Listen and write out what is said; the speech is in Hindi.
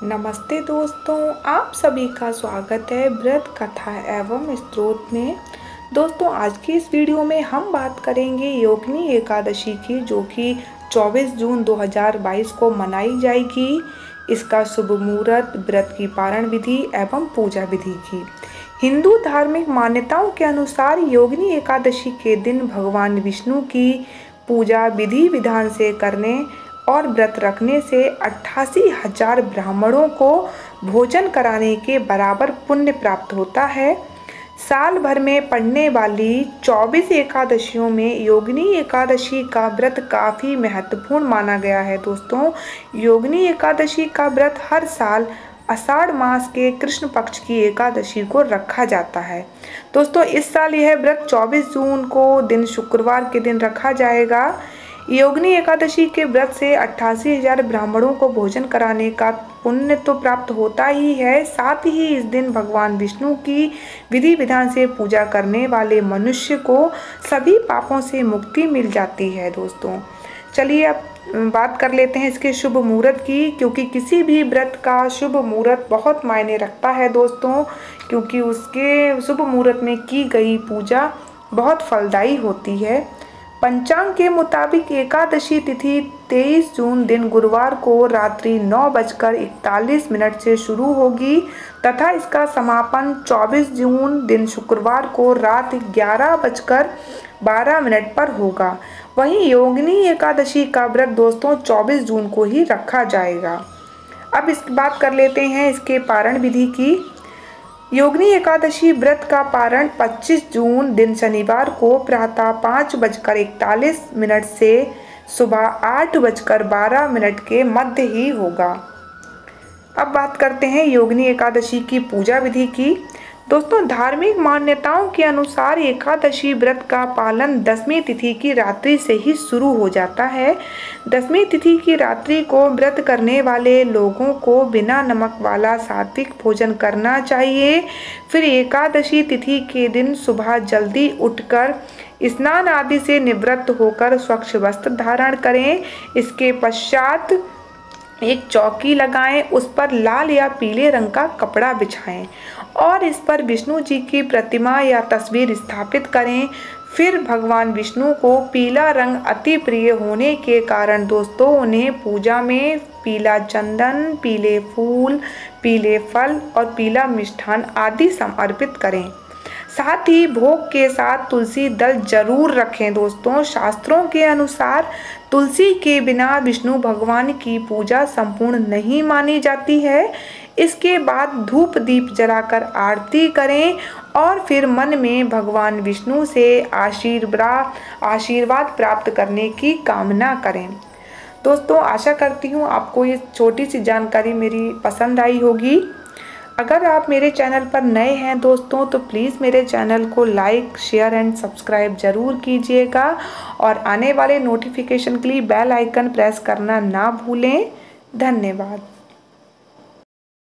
नमस्ते दोस्तों, आप सभी का स्वागत है व्रत कथा एवं स्तोत्र में। दोस्तों, आज की इस वीडियो में हम बात करेंगे योगिनी एकादशी की, जो कि 24 जून 2022 को मनाई जाएगी। इसका शुभ मुहूर्त, व्रत की पारण विधि एवं पूजा विधि की। हिंदू धार्मिक मान्यताओं के अनुसार योगिनी एकादशी के दिन भगवान विष्णु की पूजा विधि विधान से करने और व्रत रखने से 88,000 ब्राह्मणों को भोजन कराने के बराबर पुण्य प्राप्त होता है। साल भर में पड़ने वाली 24 एकादशियों में योगिनी एकादशी का व्रत काफ़ी महत्वपूर्ण माना गया है। दोस्तों, योगिनी एकादशी का व्रत हर साल आषाढ़ मास के कृष्ण पक्ष की एकादशी को रखा जाता है। दोस्तों, इस साल यह व्रत 24 जून को दिन शुक्रवार के दिन रखा जाएगा। योगिनी एकादशी के व्रत से 88,000 ब्राह्मणों को भोजन कराने का पुण्य तो प्राप्त होता ही है, साथ ही इस दिन भगवान विष्णु की विधि विधान से पूजा करने वाले मनुष्य को सभी पापों से मुक्ति मिल जाती है। दोस्तों, चलिए अब बात कर लेते हैं इसके शुभ मुहूर्त की, क्योंकि किसी भी व्रत का शुभ मुहूर्त बहुत मायने रखता है दोस्तों, क्योंकि उसके शुभ मुहूर्त में की गई पूजा बहुत फलदायी होती है। पंचांग के मुताबिक एकादशी तिथि 23 जून दिन गुरुवार को रात्रि 9:41 से शुरू होगी तथा इसका समापन 24 जून दिन शुक्रवार को रात 11:12 पर होगा। वहीं योगिनी एकादशी का व्रत दोस्तों 24 जून को ही रखा जाएगा। अब इसकी बात कर लेते हैं इसके पारण विधि की। योगिनी एकादशी व्रत का पारण 25 जून दिन शनिवार को प्रातः 5:41 से सुबह 8:12 के मध्य ही होगा। अब बात करते हैं योगिनी एकादशी की पूजा विधि की। दोस्तों, धार्मिक मान्यताओं के अनुसार एकादशी व्रत का पालन 10वीं तिथि की रात्रि से ही शुरू हो जाता है। 10वीं तिथि की रात्रि को व्रत करने वाले लोगों को बिना नमक वाला सात्विक भोजन करना चाहिए। फिर एकादशी तिथि के दिन सुबह जल्दी उठकर स्नान आदि से निवृत्त होकर स्वच्छ वस्त्र धारण करें। इसके पश्चात एक चौकी लगाएं, उस पर लाल या पीले रंग का कपड़ा बिछाएं और इस पर विष्णु जी की प्रतिमा या तस्वीर स्थापित करें। फिर भगवान विष्णु को पीला रंग अति प्रिय होने के कारण दोस्तों उन्हें पूजा में पीला चंदन, पीले फूल, पीले फल और पीला मिष्ठान आदि समर्पित करें। साथ ही भोग के साथ तुलसी दल जरूर रखें। दोस्तों, शास्त्रों के अनुसार तुलसी के बिना विष्णु भगवान की पूजा संपूर्ण नहीं मानी जाती है। इसके बाद धूप दीप जलाकर आरती करें और फिर मन में भगवान विष्णु से आशीर्वाद प्राप्त करने की कामना करें। दोस्तों, आशा करती हूँ आपको ये छोटी सी जानकारी मेरी पसंद आई होगी। अगर आप मेरे चैनल पर नए हैं दोस्तों, तो प्लीज़ मेरे चैनल को लाइक, शेयर एंड सब्सक्राइब ज़रूर कीजिएगा और आने वाले नोटिफिकेशन के लिए बेल आइकन प्रेस करना ना भूलें। धन्यवाद।